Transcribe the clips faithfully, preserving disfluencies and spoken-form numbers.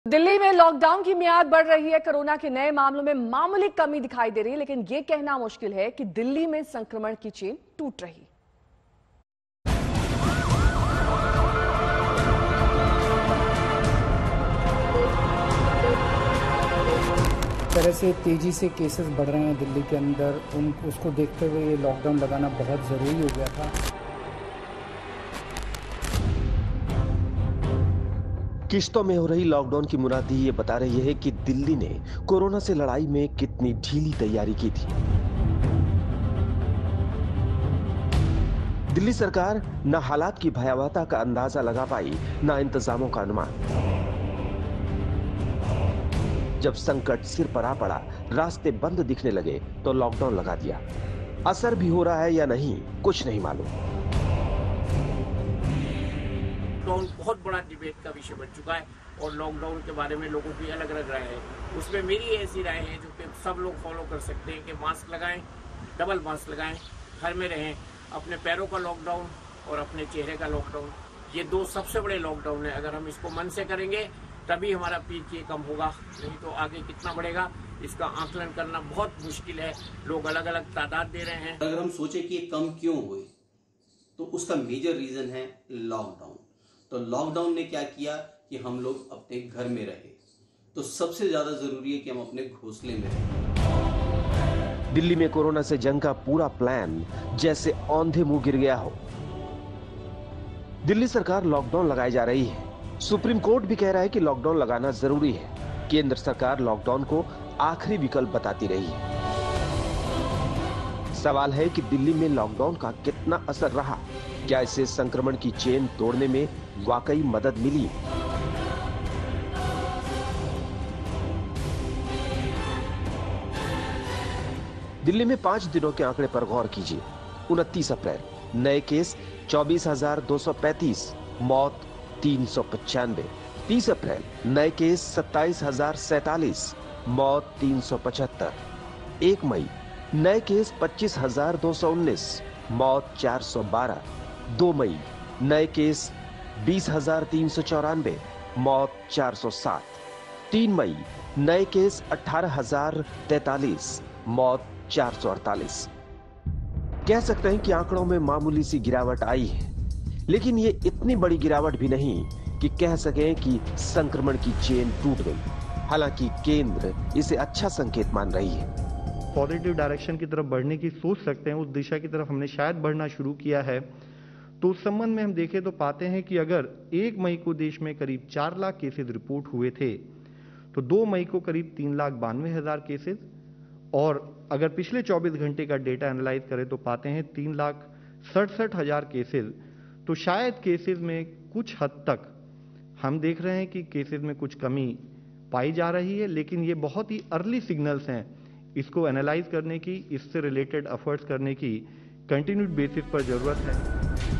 दिल्ली में लॉकडाउन की मियाद बढ़ रही है। कोरोना के नए मामलों में मामूली कमी दिखाई दे रही है, लेकिन यह कहना मुश्किल है कि दिल्ली में संक्रमण की चेन टूट रही। तरह से तेजी से केसेस बढ़ रहे हैं दिल्ली के अंदर, उन उसको देखते हुए ये लॉकडाउन लगाना बहुत ज़रूरी हो गया था। किश्तों में हो रही लॉकडाउन की मुनादी ये बता रही है कि दिल्ली ने कोरोना से लड़ाई में कितनी ढीली तैयारी की थी। दिल्ली सरकार न हालात की भयावहता का अंदाजा लगा पाई, न इंतजामों का अनुमान। जब संकट सिर पर आ पड़ा, रास्ते बंद दिखने लगे तो लॉकडाउन लगा दिया। असर भी हो रहा है या नहीं, कुछ नहीं मालूम। लॉकडाउन बहुत बड़ा डिबेट का विषय बन चुका है और लॉकडाउन के बारे में लोगों की अलग अलग राय है। उसमें मेरी ऐसी राय है जो कि सब लोग फॉलो कर सकते हैं कि मास्क लगाएं, डबल मास्क लगाएं, घर में रहें। अपने पैरों का लॉकडाउन और अपने चेहरे का लॉकडाउन, ये दो सबसे बड़े लॉकडाउन है। अगर हम इसको मन से करेंगे तभी हमारा पीक ये कम होगा, नहीं तो आगे कितना बढ़ेगा इसका आकलन करना बहुत मुश्किल है। लोग अलग अलग तादाद दे रहे हैं। अगर हम सोचे कि ये कम क्यों हुए तो उसका मेजर रीजन है लॉकडाउन। तो लॉकडाउन ने क्या किया कि हम लोग अपने घर में रहे। तो सबसे ज्यादा जरूरी है कि हम अपने घोंसले में रहें। दिल्ली में कोरोना से जंग का पूरा प्लान जैसे औंधे मुंह गिर गया हो। दिल्ली सरकार लॉकडाउन लगाई जा रही है। सुप्रीम कोर्ट भी कह रहा है कि लॉकडाउन लगाना जरूरी है। केंद्र सरकार लॉकडाउन को आखिरी विकल्प बताती रही है। सवाल है कि दिल्ली में लॉकडाउन का कितना असर रहा। क्या इससे संक्रमण की चेन तोड़ने में वाकई मदद मिली? दिल्ली में पांच दिनों के आंकड़े पर गौर कीजिए। उनतीस अप्रैल नए केस चौबीस हजार दो सौ पैंतीस, मौत तीन सौ पचानवे। तीस अप्रैल नए केस सत्ताईस हजार सैतालीस, मौत तीन सौ पचहत्तर। एक मई नए केस पच्चीस हजार दो सौ उन्नीस, मौत चार सौ बारह। दो मई नए केस बीस हजार तीन सौ चौरानवे, मौत चार सौ सात। तीन मई नए केस अठारह हजार तैतालीस, मौत चार सौ अड़तालीस। कह सकते हैं कि आंकड़ों में मामूली सी गिरावट आई है, लेकिन ये इतनी बड़ी गिरावट भी नहीं कि कह सकें कि संक्रमण की चेन टूट गई। हालांकि केंद्र इसे अच्छा संकेत मान रही है। पॉजिटिव डायरेक्शन की तरफ बढ़ने की सोच सकते हैं, उस दिशा की तरफ हमने शायद बढ़ना शुरू किया है। तो उस संबंध में हम देखें तो पाते हैं कि अगर एक मई को देश में करीब चार लाख केसेस रिपोर्ट हुए थे, तो दो मई को करीब तीन लाख बानवे हजार केसेस, और अगर पिछले चौबीस घंटे का डेटा एनालाइज करें तो पाते हैं तीन लाख सड़सठ हजार केसेस। तो शायद केसेस में कुछ हद तक हम देख रहे हैं कि केसेस में कुछ कमी पाई जा रही है, लेकिन ये बहुत ही अर्ली सिग्नल्स हैं। इसको एनालाइज करने की, इससे रिलेटेड एफर्ट्स करने की कंटिन्यूड बेसिस पर जरूरत है।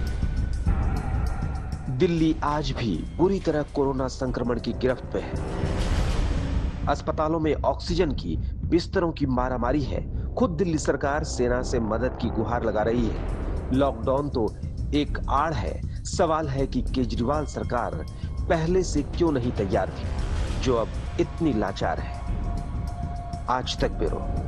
दिल्ली आज भी बुरी तरह कोरोना संक्रमण की गिरफ्त में है। अस्पतालों में ऑक्सीजन की, बिस्तरों की मारामारी है। खुद दिल्ली सरकार सेना से मदद की गुहार लगा रही है। लॉकडाउन तो एक आड़ है। सवाल है कि केजरीवाल सरकार पहले से क्यों नहीं तैयार थी, जो अब इतनी लाचार है। आज तक ब्यूरो।